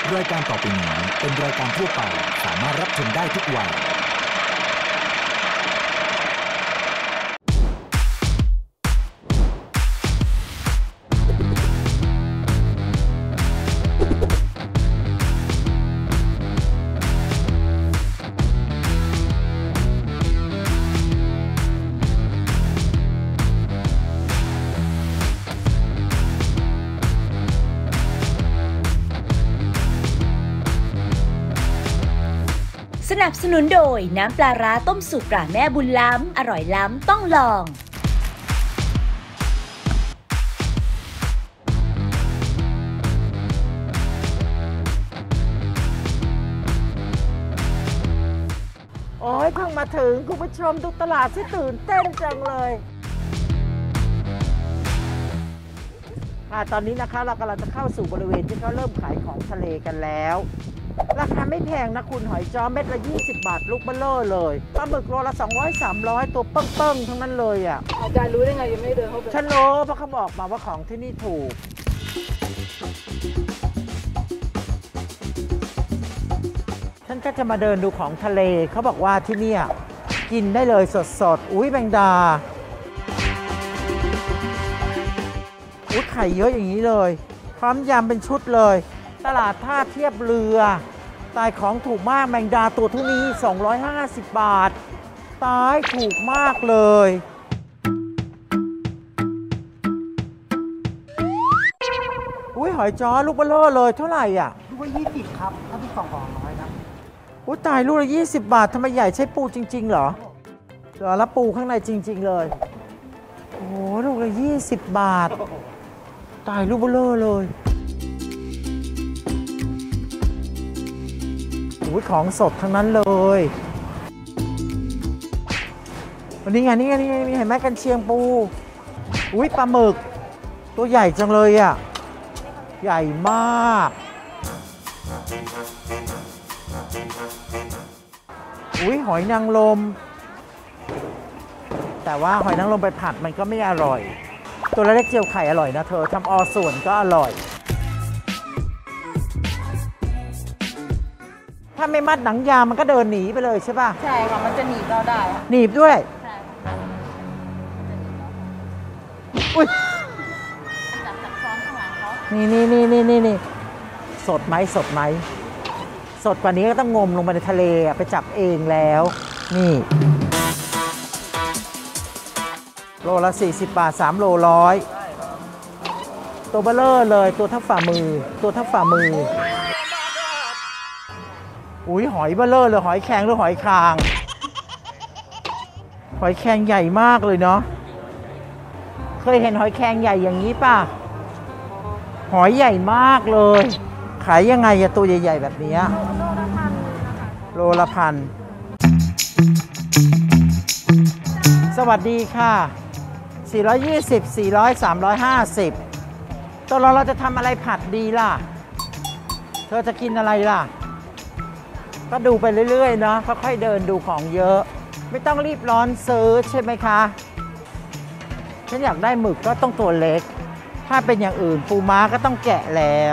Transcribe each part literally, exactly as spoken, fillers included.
รายการต่อไปนี้เป็นรายการทั่วไปสามารถรับชมได้ทุกวัยสนับสนุนโดยน้ำปลาร้าต้มสุกตราแม่บุญล้ำอร่อยล้ำต้องลองโอ้ยเพิ่งมาถึงคุณผู้ชมดูตลาดที่ตื่นเต้นจังเลยอ่าตอนนี้นะคะเรากำลังจะเข้าสู่บริเวณที่เขาเริ่มขายของทะเลกันแล้วราคาไม่แพงนะคุณหอยจ้อเม็ดละยี่สิบบาทลูกเบลอเลยปลาหมึกโลละสองร้อย สามร้อยตัวเปิ้งๆทั้งนั้นเลยอ่ะอาจารย์รู้ได้ไงยังไม่เดินเข้าไปฉันรู้เพราะเขาบอกมาว่าของที่นี่ถูกฉันก็จะมาเดินดูของทะเลเขาบอกว่าที่นี่กินได้เลยสดๆอุ้ยแมงดาอุ้ยไข่เยอะอย่างนี้เลยพร้อมยำเป็นชุดเลยตลาดท่าเทียบเรือตายของถูกมากแมงดาตัวเท่านี้สองร้อยห้าสิบบาทตายถูกมากเลยอุ้ยหอยจ้อลูกเบลอเลยเท่าไหร่อ่ะลูกละยี่สิบครับถ้าเป็นสองห่อร้อยนะอุ้ยตายลูกละยี่สิบบาททำไมใหญ่ใช่ปูจริงๆเหรอเหรอแล้วปูข้างในจริงๆเลยโอ้ลูกละยี่สิบบาทตายลูกเบลอเลยอุ้ยของสดทั้งนั้นเลยวันนี้ไงนี่ไงนี่ไงมีเห็นไหมกันเชียงปูอุ้ยปลาหมึกตัวใหญ่จังเลยอ่ะใหญ่มากอุ้ยหอยนางรมแต่ว่าหอยนางรมไปผัดมันก็ไม่อร่อยตัวเล็กเจียวไข่อร่อยนะเธอทำอส่วนก็อร่อยถ้าไม่มัดหนังยางมันก็เดินหนีไปเลยใช่ป่ะใช่ค่ะมันจะหนีบเราได้หนีบด้วยใช่ค่ะอุ้ยจับจับซ้อนข้างหลังเขานี่นี่นี่นี่นี่นี่สดไหมสดไหมสดกว่านี้ก็ต้องงมลงไปในทะเลไปจับเองแล้วนี่โลละสี่สิบบาทสามโลร้อยตัวเบลอเลยตัวเท่าฝ่ามือตัวเท่าฝ่ามืออุ้ยหอยเบลอเลยหอยแครงหรือหอยคางหอยแครงใหญ่มากเลยเนาะเคยเห็นหอยแครงใหญ่อย่างนี้ป่ะหอยใหญ่มากเลยขายยังไงอะตัวใหญ่ๆแบบนี้โลละพันสวัสดีค่ะสี่ร้อยยี่สิบ สี่ร้อย สามร้อยห้าสิบตกลงเราจะทำอะไรผัดดีล่ะเธอจะกินอะไรล่ะก็ดูไปเรื่อยๆเนาะค่อยๆเดินดูของเยอะไม่ต้องรีบร้อนซื้อใช่ไหมคะฉันอยากได้หมึกก็ต้องตัวเล็กถ้าเป็นอย่างอื่นปูม้าก็ต้องแกะแล้ว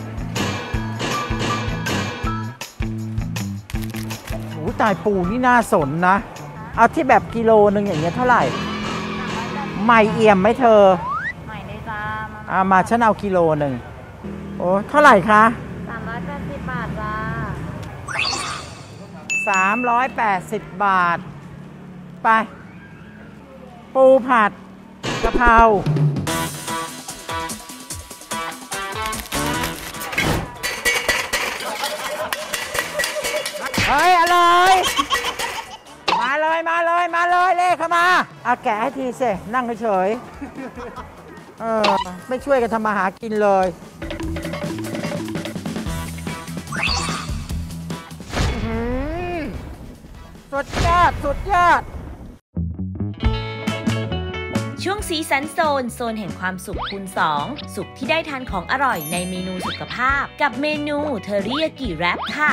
โอ้ตายปูนี่น่าสนนะเอาที่แบบกิโลนึงอย่างเงี้ยเท่าไหร่ใหม่เอี่ยมไหมเธอใหม่เลยจ้าอ่ามาฉันเอากิโลหนึ่งโอ้เท่าไหร่คะสามร้อยแปดสิบบาทจ้าสามร้อยแปดสิบบาทไปปูผัดกะเพราเฮ้ยอะไรมาเลยมาเลยมาเลยเลขเข้ามาเอาแกะให้ทีสินั่งเฉยเออไม่ช่วยกันทำมาหากินเลยสุดยอดสุดยอดช่วงสีสันโซนโซนแห่งความสุขคูณสองสุขที่ได้ทานของอร่อยในเมนูสุขภาพกับเมนูเทอริยากิแรปค่ะ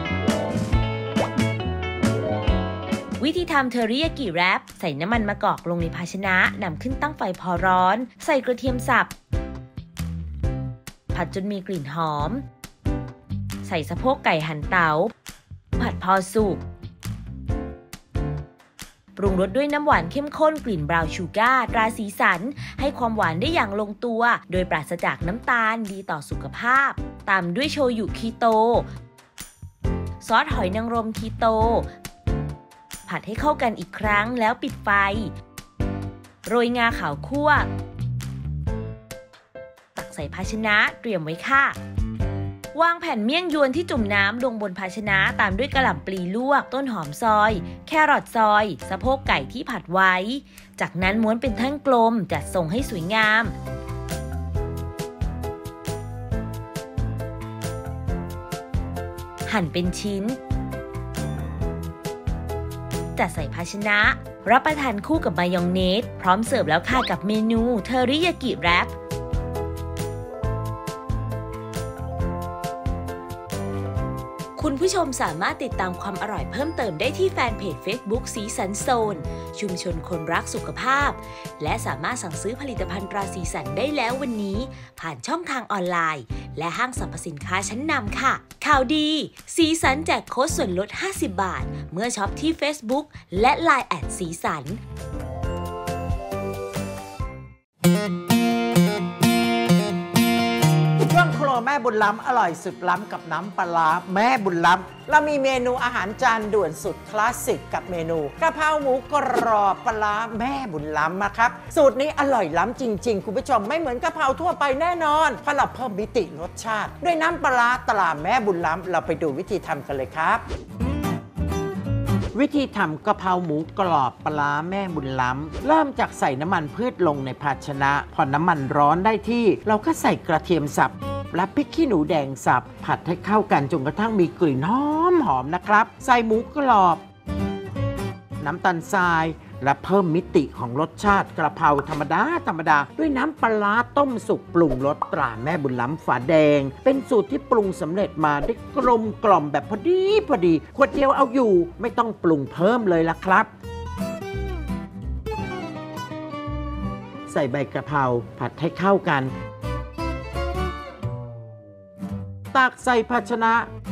วิธีทำเทอริยากิแรปใส่น้ำมันมะกอกลงในภาชนะนำขึ้นตั้งไฟพอร้อนใส่กระเทียมสับผัดจนมีกลิ่นหอมใส่สะโพกไก่หั่นเต๋าผัดพอสุกปรุงรสด้วยน้ำหวานเข้มข้นกลิ่นบราวน์ชูการ์ตราสีสันให้ความหวานได้อย่างลงตัวโดยปราศจากน้ำตาลดีต่อสุขภาพตามด้วยโชยุคีโตซอสหอยนางรมคีโตผัดให้เข้ากันอีกครั้งแล้วปิดไฟโรยงาขาวคั่วตักใส่ภาชนะเตรียมไว้ค่ะวางแผ่นเมี่ยงยวนที่จุ่มน้ำลงบนภาชนะตามด้วยกะหล่ำปลีลวกต้นหอมซอยแครอทซอยสะโพกไก่ที่ผัดไว้จากนั้นม้วนเป็นแท่งกลมจัดทรงให้สวยงามหั่นเป็นชิ้นจัดใส่ภาชนะรับประทานคู่กับมายองเนสพร้อมเสิร์ฟแล้วค่ะกับเมนูเทอริยากิแรปคุณผู้ชมสามารถติดตามความอร่อยเพิ่มเติมได้ที่แฟนเพจ Facebook สีสันโซนชุมชนคนรักสุขภาพและสามารถสั่งซื้อผลิตภัณฑ์ตราสีสันได้แล้ววันนี้ผ่านช่องทางออนไลน์และห้างสรรพสินค้าชั้นนำค่ะข่าวดีสีสันแจกโค้ดส่วนลดห้าสิบบาทเมื่อช็อปที่ Facebook และ ไลน์ แอทสีสันช่วงครัวแม่บุญล้ำอร่อยสุดล้ำกับน้ำปลาร้าแม่บุญล้ำเรามีเมนูอาหารจานด่วนสุดคลาสสิกกับเมนูกะเพราหมูกรอบปลาร้าแม่บุญล้ำนะครับสูตรนี้อร่อยล้ำจริงๆคุณผู้ชมไม่เหมือนกะเพราทั่วไปแน่นอนเพราะเราเพิ่มมิติรสชาติด้วยน้ำปลาร้าตราแม่บุญล้ำเราไปดูวิธีทำกันเลยครับวิธีทำกะเพราหมูกรอบปลาแม่บุญล้ำเริ่มจากใส่น้ำมันพืชลงในภาชนะพอน้ำมันร้อนได้ที่เราก็ใส่กระเทียมสับและพริกขี้หนูแดงสับผัดให้เข้ากันจนกระทั่งมีกลิ่นหอมหอมนะครับใส่หมูกรอบน้ำตาลทรายและเพิ่มมิติของรสชาติกระเพราธรรมดาธรรมดาด้วยน้ำปลาร้าต้มสุกปรุงรสตราแม่บุญล้ำฝาแดงเป็นสูตรที่ปรุงสำเร็จมาได้กลมกล่อมแบบพอดีพอดีขวดเดียวเอาอยู่ไม่ต้องปรุงเพิ่มเลยล่ะครับใส่ใบกระเพราผัดให้เข้ากันตักใส่ภาชนะ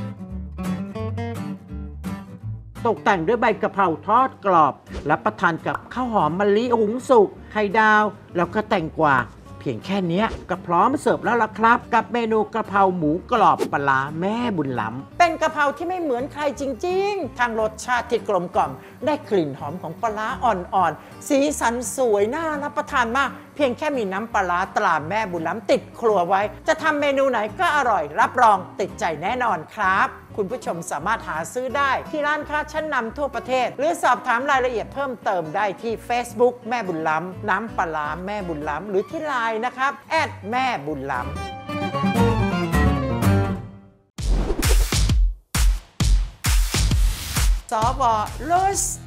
ตกแต่งด้วยใบกะเพราทอดกรอบรับประทานกับข้าวหอมมะลิหุงสุกไข่ดาวแล้วก็แตงกวาเพียงแค่นี้ก็พร้อมเสิร์ฟแล้วล่ะครับกับเมนูกะเพราหมูกรอบปลาแม่บุญล้ำเป็นกะเพราที่ไม่เหมือนใครจริงๆทางรสชาติที่กลมกล่อมได้กลิ่นหอมของปลาอ่อนๆสีสันสวยน่ารับประทานมากเพียงแค่มีน้ำปลาตราแม่บุญล้ำติดครัวไว้จะทำเมนูไหนก็อร่อยรับรองติดใจแน่นอนครับคุณผู้ชมสามารถหาซื้อได้ที่ร้านค้าชั้นนำทั่วประเทศหรือสอบถามรายละเอียดเพิ่มเติมได้ที่ Facebook แม่บุญล้ำน้ำปลาแม่บุญล้ำหรือที่ไลน์นะครับแอดแม่บุญล้ำสว.ลุส